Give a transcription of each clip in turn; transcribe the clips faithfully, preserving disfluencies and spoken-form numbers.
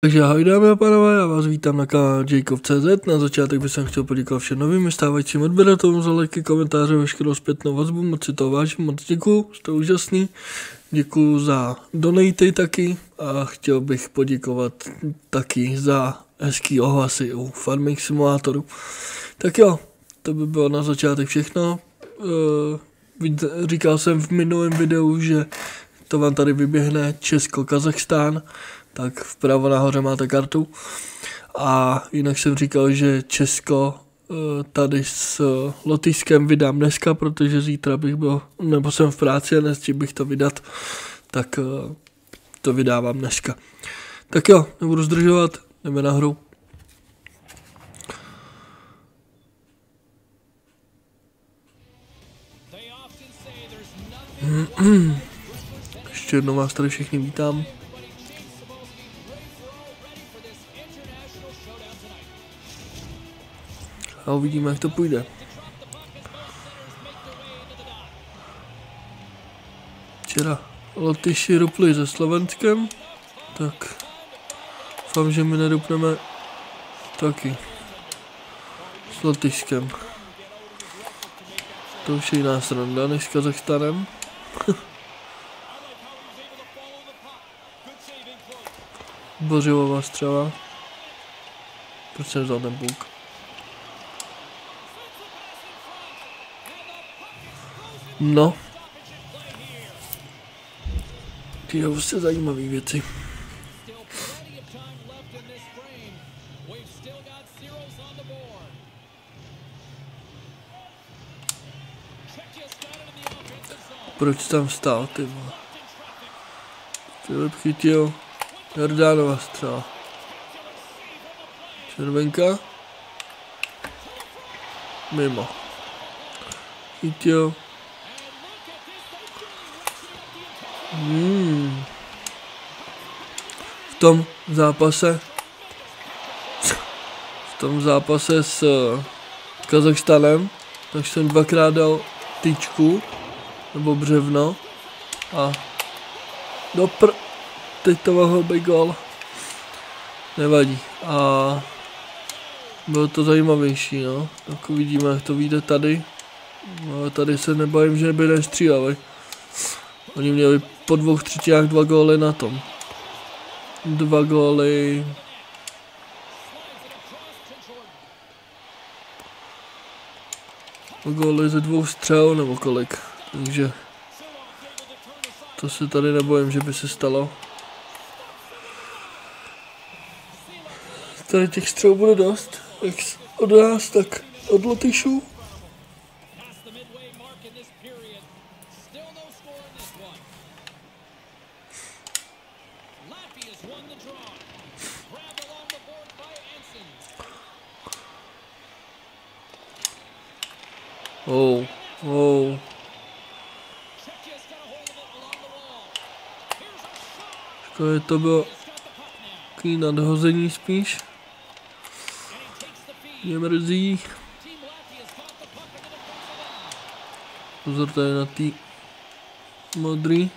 Takže ahoj dámy a pánové, já vás vítám na kanálu Jacob tečka cé zet. Na začátek bych chtěl poděkovat všem novým stávajícím odběratelům za lajky, komentáře, veškerou zpětnou vazbu, moc si toho vážím, moc děkuju, jste úžasný. Děkuju za donaty taky a chtěl bych poděkovat taky za hezký ohlasy u Farming Simulátoru. Tak jo, to by bylo na začátek všechno. E, říkal jsem v minulém videu, že to vám tady vyběhne Česko-Kazachstán, tak vpravo nahoře máte kartu. A jinak jsem říkal, že Česko tady s Lotyšskem vydám dneska, protože zítra bych byl, nebo jsem v práci a nestihl bych to vydat, tak to vydávám dneska. Tak jo, nebudu zdržovat, jdeme na hru. Ještě jednou vás tady všichni vítám. A uvidíme, jak to půjde. Včera Lotyši rupli se Slovenskem, tak doufám, že my nerupneme taky s Lotyšskem. To už je jiná sranda než s Kazachstánem. Bořivová střela. Proč jsem vzal ten puk? No. Ty jsou prostě zajímavé věci. Proč tam stál, ty vole? Filip chytil Jordánova střela. Červenka. Mimo. Chytil. Hmm. V tom zápase v tom zápase s Kazachstánem tak jsem dvakrát dal tyčku nebo břevno a dopr... teď to mohl být gól. Nevadí. A bylo to zajímavější, no. Tak uvidíme, jak to vyjde tady. No, tady se nebojím, že by nestříleli. Oni měli po dvou třetinách dva góly na tom. Dva góly. Góly ze dvou střel nebo kolik. Takže to se tady nebojím, že by se stalo. Tady těch střel bude dost. Jak od nás, tak od Lotyšů. Oh, oh. Škoda, to bylo takový nadhození spíš. Mě mrzí. Pozor tady na tý modrý.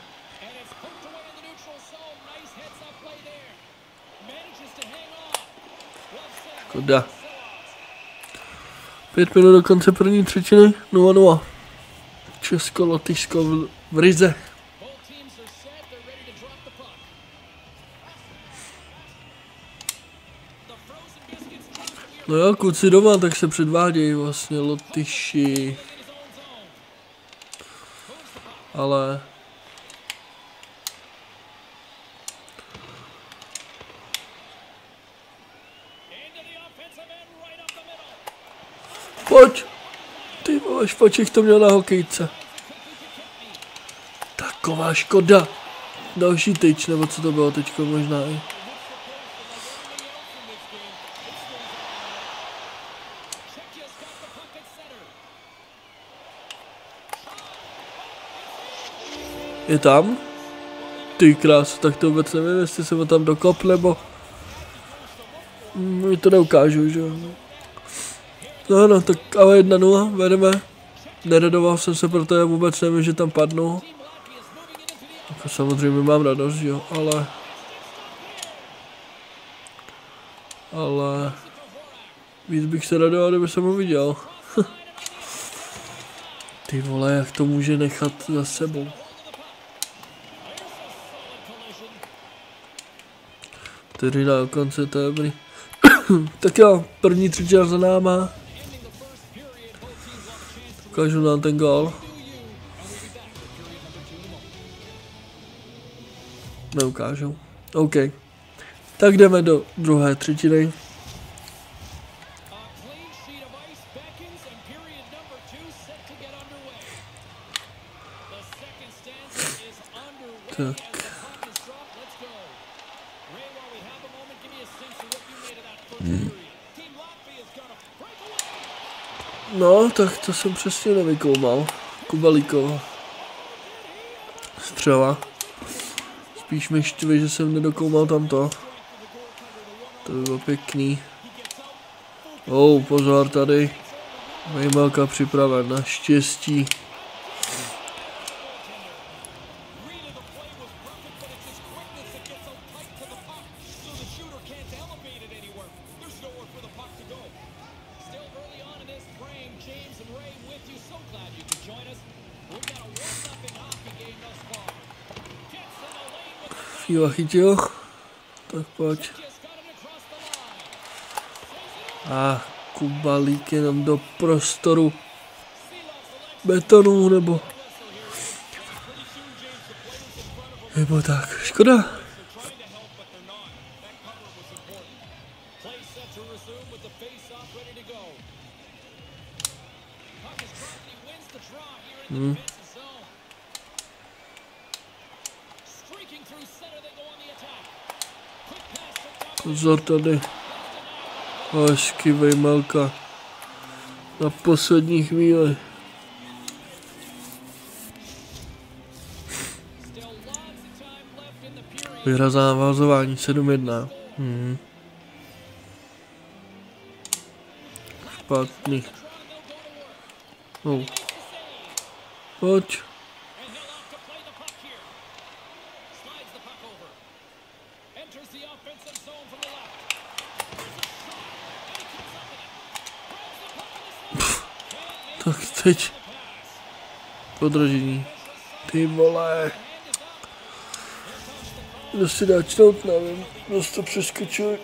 Škoda. Pět minut do konce první třetiny, nula nula. Česko-Lotyšsko v, v Rize. No jo, kluci doma, tak se předvádějí vlastně Lotyši. Ale... Pojď! Ty vole, Špaček to měl na hokejce. Taková škoda. Další tyč, nebo co to bylo teďko možná i. Je tam? Ty krás, tak to vůbec nevím, jestli se ho tam dokop, nebo... Mi to neukážu, že jo. No, no, tak ale jedna nula, vedeme. Neradoval jsem se, protože já vůbec nevím, že tam padnu. Tak samozřejmě mám radost, jo, ale... ale víc bych se radoval, kdyby jsem ho viděl. Ty vole, jak to může nechat za sebou. Tedy na konce, to je dobrý. Tak jo, první třetí za náma. Ukážu nám ten gól. Neukážu. OK. Tak jdeme do druhé třetiny. Tak. Hmm. No, tak to jsem přesně nevykoumal. Kubalíkova střela. Spíš mi štve, že jsem nedokoumal tamto. To by bylo pěkný. Oh, pozor tady. Vejmelka připraven, naštěstí. Fíla chytil. Tak pojď. A Kubalík jenom do prostoru betonu, nebo nebo tak, škoda. Hmm. Pozor tady. Hezky Vejmelka na poslední chvíli. Vyhra za navazování sedm jedna. Hmm. Špatný. No. Pojď. Tak teď podražení. Ty vole. Kdo si dá čnout, nevím. Kdo to přeskočil.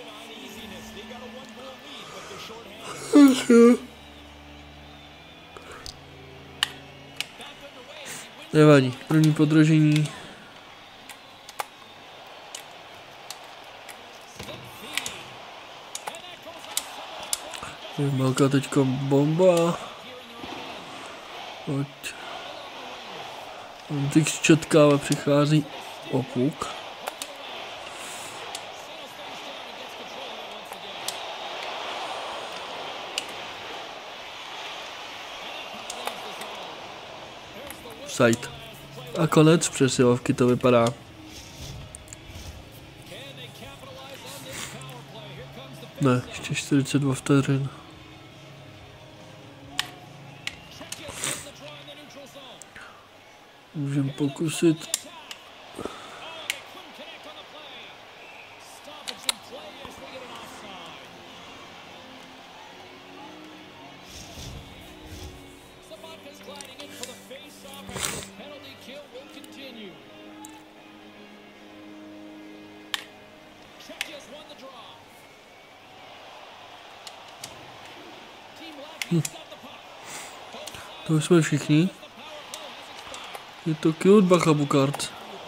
Nevadí. První podražení. Vejmelka teďka bomba. Pojď. Antik četka, ale přichází o puk. Side. A konec přesilovky to vypadá. Ne, ještě čtyřicet dva vteřin. Můžeme pokusit. Hm. To jsme všichni. Je to cute, bacha Bukart.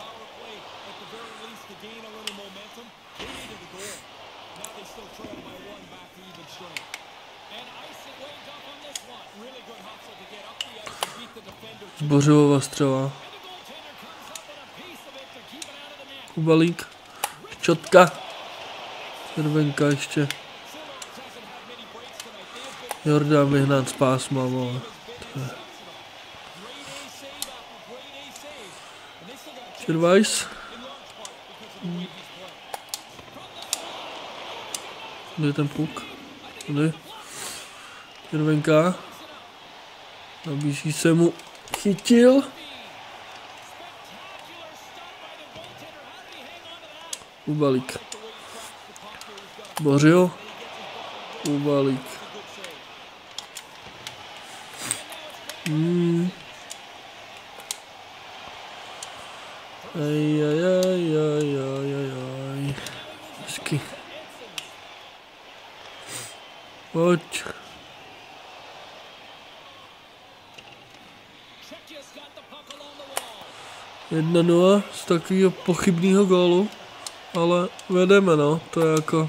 Zbořivová střela. Kubalík. Čotka. Červenka ještě. Jordan vyhnat z pásma, vole. Červajs. Kde je ten puk? Tady. Červenka. Nabízí se mu. Chytil. Kubalík. Bořil. Ubalík. Hmm. Aj, aj, aj, aj, aj, aj, aj. Hezky. Pojď. Jedna nula z takového pochybného gólu, ale vedeme, no, to je jako,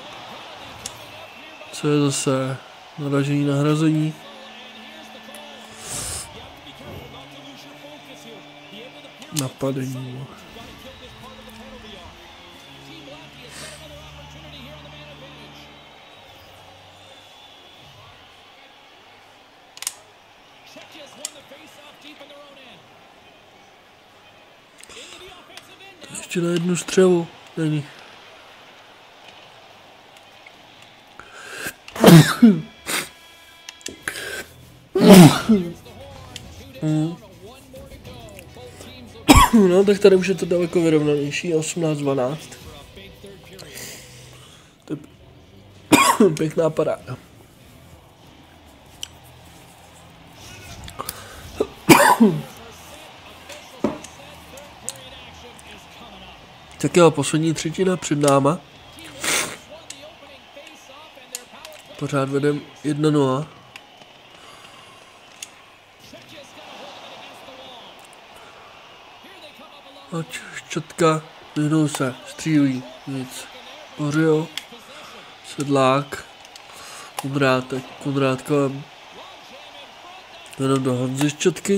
co je zase naražení, nahrazení. Napadení. Ještě na jednu střelu není. No, tak tady už je to daleko vyrovnanější, osmnáct dvanáct. To je pěkná paráda. Tak jo, poslední třetina před náma. Pořád vedem jedna nula. Ať šťotka, vyhnul se, střílí, nic. Bořil, Sedlák, Kudrátek, Kudrát kolem. Jenom do Honzy šťotky.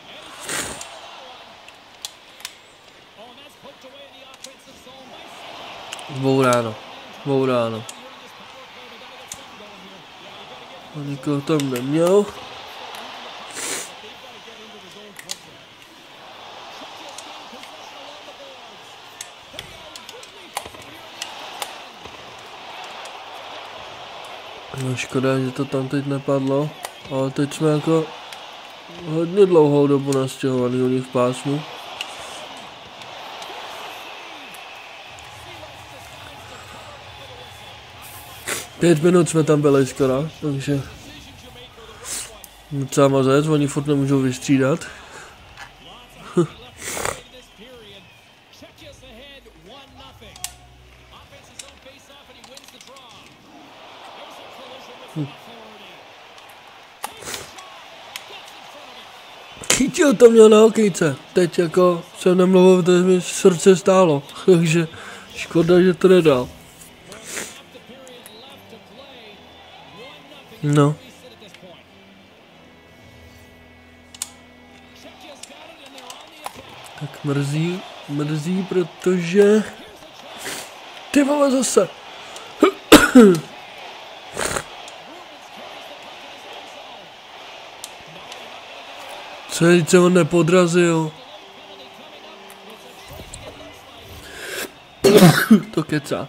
Bouráno, bouráno. A nikoho tam neměl. No škoda, že to tam teď nepadlo, ale teď jsme jako hodně dlouhou dobu nastěhovaný u nich v pásmu. Pět minut jsme tam byli skoro, takže docela mazec, oni furt nemůžou vystřídat. hm. Chytil to měl na hokejce, teď jako jsem nemluvil, to mi srdce stálo, takže škoda, že to nedal. No. Tak mrzí, mrzí, protože... Ty vole zase. Co je, co on nepodrazil? To kecá.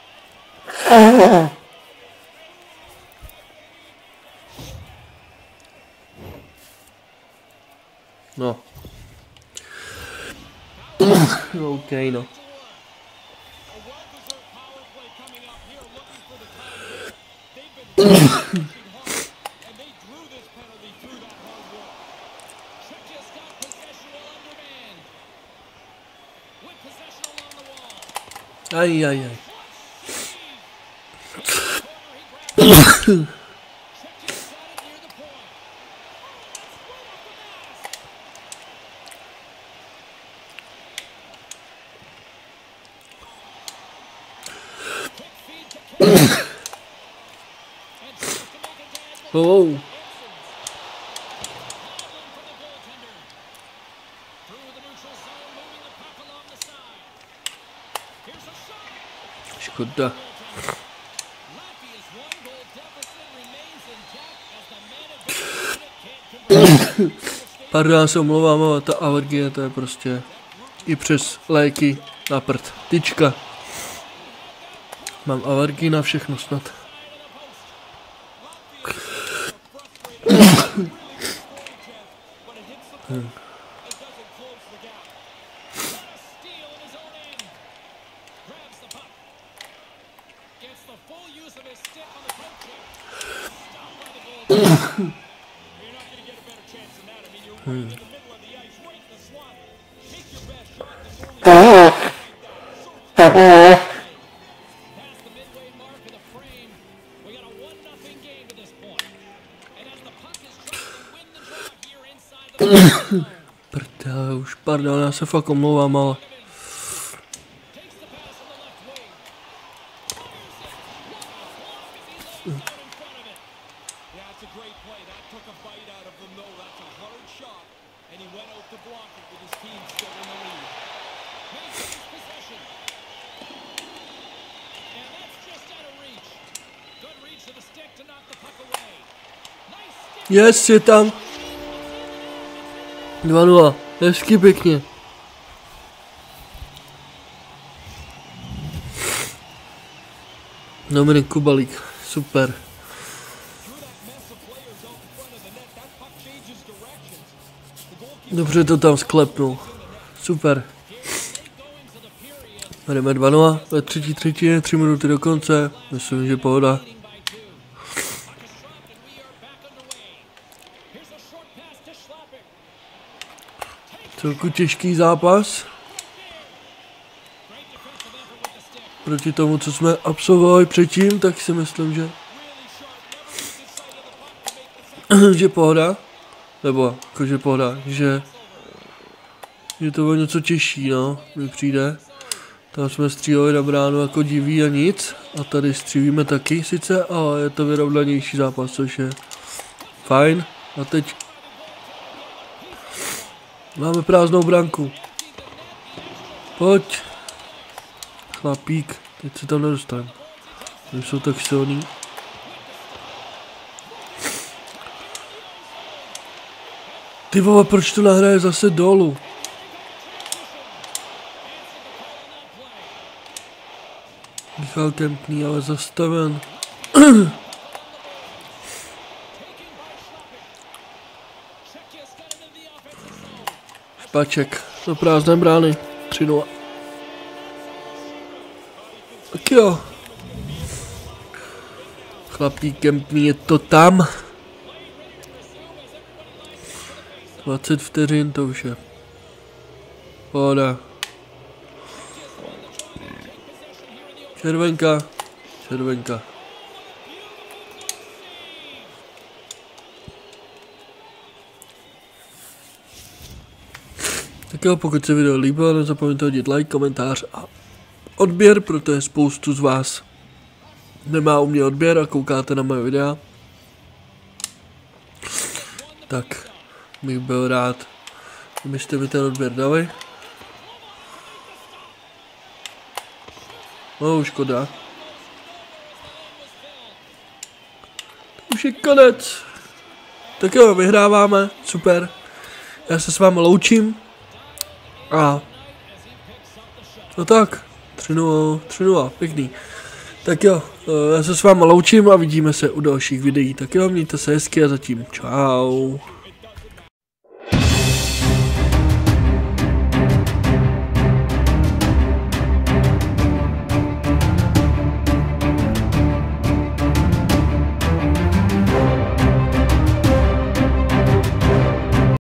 No. OK, no. Aj, aj, aj. Oh. Škoda. Pardon, já se omlouvám, ale ta alergie, to je prostě i přes léky na prd. Tyčka. Mám alergii na všechno snad. hmm. Hmm. Prdele, už pardon, já se fakt omlouvám, ale... Yes, je tam. dva nula, hezky pěkně. Dominik Kubalík, super. Dobře to tam sklepnul, super. Jdeme dva nula, ve třetí třetině, tři minuty do konce, myslím, že pohoda. Celku těžký zápas. Proti tomu, co jsme absolvovali předtím, tak si myslím, že... že pohoda. Nebo, jakože pohoda, že... že to bylo něco těžší, no, mi přijde. Tam jsme stříleli na bránu jako diví a nic. A tady střílíme taky sice, ale je to vyrovnanější zápas, což je fajn. A teď... máme prázdnou branku. Pojď. Chlapík. Teď se tam nedostane. Oni jsou tak silný. Ty vole, proč to nahraje zase dolů? Michal Kempný, ale zastaven. Špaček do prázdné brány. tři nula. Tak jo. Chlapík Kempný, je to tam. dvacet vteřin, to už je. Pohoda. Červenka. Červenka. Tak jo, pokud se video líbilo, nezapomeňte hodit like, komentář a odběr, protože spoustu z vás nemá u mě odběr a koukáte na moje videa. Tak bych byl rád, kdybyste mi ten odběr dali. No, škoda. Už je konec. Tak jo, vyhráváme, super. Já se s vámi loučím. A no tak, tři nula, pěkný. Tak jo, já se s vámi loučím a vidíme se u dalších videí. Tak jo, mějte se hezky a zatím čau.